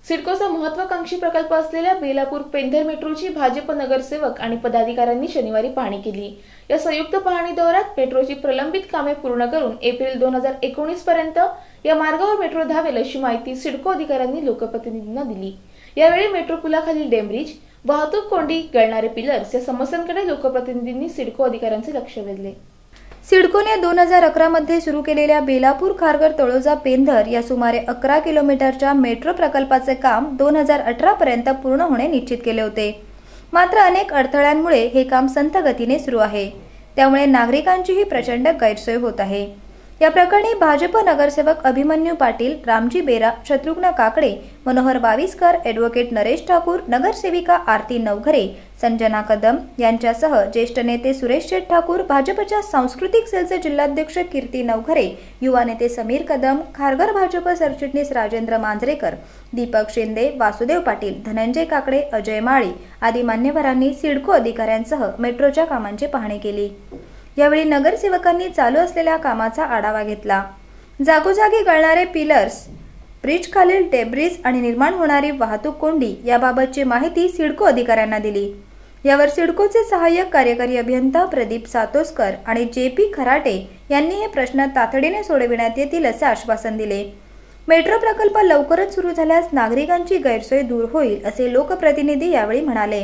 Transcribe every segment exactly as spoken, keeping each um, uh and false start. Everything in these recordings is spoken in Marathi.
सिडकोचा महत्त्वाकांक्षी प्रकल्प असलेल्या बेलापूर पेंधर मेट्रोची भाजप नगरसेवक आणि पदाधिकाऱ्यांनी शनिवारी पाहणी केली। या संयुक्त पाहणी दौऱ्यात मेट्रोची प्रलंबित कामे पूर्ण करून एप्रिल दोन हजार एकोणीस पर्यंत या मार्गावर मेट्रो धावेल अशी माहिती सिडको अधिकाऱ्यांनी लोकप्रतिनिधींना दिली। यावेळी मेट्रो पुलाखालील डेमब्रिज, वाहतूक कोंडी, गळणारे पिलर्स या समस्यांकडे लोकप्रतिनिधींनी सिडको अधिकाऱ्यांचे लक्ष वेधले। सिडकोने दोन हजार अकरा मध्ये सुरू केलेल्या बेलापूर खारघर तळोजा पेंधर या सुमारे अकरा किलोमीटरच्या मेट्रो प्रकल्पाचे काम दोन हजार अठरा पर्यंत पूर्ण होणे निश्चित केले होते। मात्र अनेक अडथळ्यांमुळे हे काम संथ गतीने सुरू आहे, त्यामुळे नागरिकांचीही प्रचंड गैरसोय होत आहे। या प्रकरणी भाजप नगरसेवक अभिमन्यू पाटील, रामजी बेरा, शत्रुघ्न काकडे, मनोहर बाविस्कर, ॲडव्होकेट नरेश ठाकूर, नगरसेविका आरती नवघरे, संजना कदम यांच्यासह ज्येष्ठ नेते सुरेश शेठ ठाकूर, भाजपच्या सांस्कृतिक सेलचे जिल्हाध्यक्ष कीर्ती नवघरे, युवा नेते समीर कदम, खारघर भाजप सरचिटणीस राजेंद्र मांजरेकर, दीपक शिंदे, वासुदेव पाटील, धनंजय काकडे, अजय माळी आदी मान्यवरांनी सिडको अधिकाऱ्यांसह मेट्रोच्या कामांची पाहणी केली। यावेळी नगरसेवकांनी चालू असलेल्या कामाचा आढावा घेतला। जागोजागी गळणारे पिलर्स, ब्रिज खालील डेब्रिज आणि निर्माण होणारी वाहतूक कोंडी याबाबतची माहिती सिडको अधिकाऱ्यांना दिली। यावर सिडकोचे सहाय्यक कार्यकारी अभियंता प्रदीप सातोस्कर आणि जे पी खराटे यांनी हे प्रश्न तातडीने सोडविण्यात येतील असे आश्वासन दिले। मेट्रो प्रकल्प लवकरच सुरू झाल्यास नागरिकांची गैरसोय दूर होईल असे लोकप्रतिनिधी यावेळी म्हणाले।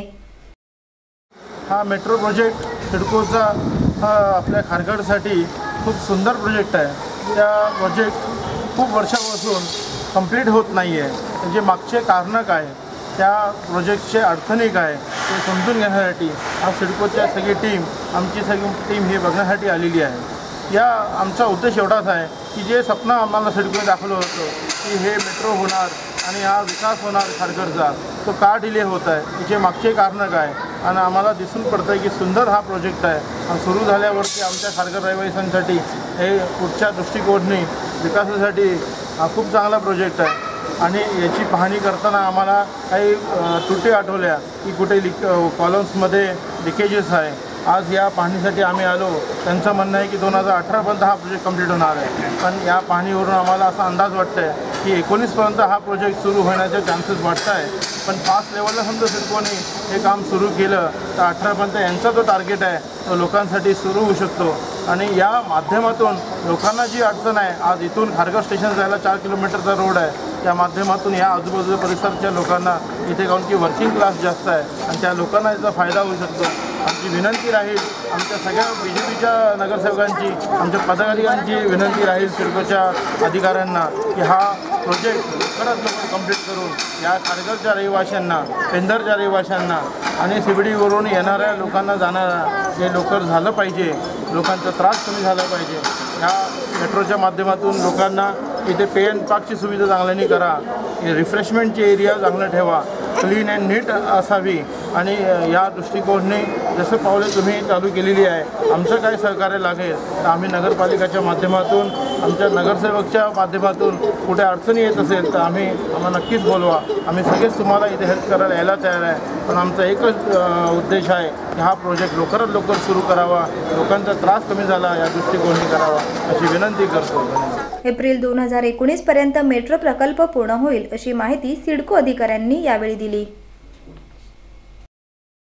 हा मेट्रो प्रोजेक्ट सिडकोचा हा आपल्या खारघरसाठी खूप सुंदर प्रोजेक्ट आहे। या प्रोजेक्ट खूप वर्षापासून कंप्लीट होत नाही आहे। त्याचे मागचे कारणं काय, त्या प्रोजेक्टचे अडचणी काय ते समजून घेण्यासाठी आज सिडकोच्या सगळी टीम आमची सगळी टीम हे बघण्यासाठी आलेली आहे। या आमचा उद्देश एवढाच आहे की जे स्वप्न आम्हाला सिडकोने दाखवलं होतं की हे मेट्रो होणार आणि हा विकास होणार खारघरचा, तो का डिले होत आहे, त्याचे मागचे कारणं काय, आणि आम्हाला दिसून पडतं आहे की सुंदर हा प्रोजेक्ट आहे आणि सुरू झाल्यावरती आमच्या खारघर रहिवाशांसाठी हे पुढच्या दृष्टिकोनाने विकासासाठी हा खूप चांगला प्रोजेक्ट आहे। आणि याची पाहणी करताना आम्हाला काही त्रुटी आठवल्या की कुठे लिक कॉलम्समध्ये लिकेजेस आहे। आज या पाहणीसाठी आम्ही आलो। त्यांचं म्हणणं आहे की दोन हजार अठरापर्यंत हा प्रोजेक्ट कंप्लीट होणार आहे, पण या पाहणीवरून आम्हाला असा अंदाज वाटतं आहे की एकोणीसपर्यंत हा प्रोजेक्ट सुरू होण्याचे चान्सेस वाटत आहे। पण फास्ट लेवलला समजा सिडकोने हे काम सुरू केलं तर अठरापर्यंत यांचा जो टार्गेट आहे तो लोकांसाठी सुरू होऊ शकतो। आणि या माध्यमातून लोकांना जी अडचण आहे, आज इथून खारघर स्टेशन जायला चार किलोमीटरचा रोड आहे, त्या माध्यमातून या आजूबाजूच्या परिसराच्या लोकांना इथे काऊन की वर्किंग क्लास जास्त आहे आणि त्या लोकांना याचा फायदा होऊ शकतो। आमची विनंती राहील, आमच्या सगळ्या बी जे पीच्या नगरसेवकांची, आमच्या पदाधिकाऱ्यांची विनंती राहील सिडकोच्या अधिकाऱ्यांना की हा प्रोजेक्ट लवकरात लवकर कंप्लीट करून या खारघरच्या रहिवाशांना, पेंधरच्या रहिवाशांना आणि सी बी डीवरून येणाऱ्या लोकांना जाणाऱ्या हे लवकर झालं पाहिजे, लोकांचा त्रास कमी झाला पाहिजे। या मेट्रोच्या माध्यमातून लोकांना इथे पे अँड पार्कची सुविधा चांगल्याने करा, रिफ्रेशमेंटची एरिया चांगलं ठेवा, क्लीन अँड नीट असावी आणि या दृष्टिकोनाने जसं पावले तुम्ही चालू केलेली आहे, आमचं काय सहकार्य लागेल तर आम्ही नगरपालिकेच्या माध्यमातून, आमच्या नगरसेवकच्या माध्यमातून कुठे अडचणी येत असेल तर आम्ही आम्हाला नक्कीच बोलवा। आम्ही सगळेच तुम्हाला इथे हेल्प करायला यायला तयार आहे, पण आमचा एकच उद्देश आहे की हा प्रोजेक्ट लवकरात लवकर सुरू करावा, लोकांचा त्रास कमी झाला या दृष्टिकोनाने करावा अशी विनंती करतो। एप्रिल दोन हजार एकोणीस पर्यंत मेट्रो प्रकल्प पूर्ण होईल अशी माहिती सिडको अधिकाऱ्यांनी यावेळी दिली।